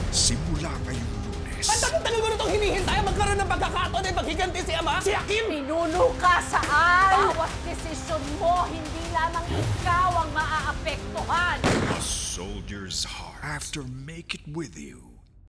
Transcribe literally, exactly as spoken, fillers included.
Simula ngayong Lunes. Ang tagal-tagal ko na itong hinihintay magkaroon ng pagkakataon ay maghiganti si Ama, si Hakim! Pinuno ka saan? Bawat desisyon mo, hindi lamang ikaw ang maaapektuhan. A soldier's heart. After Make It With You.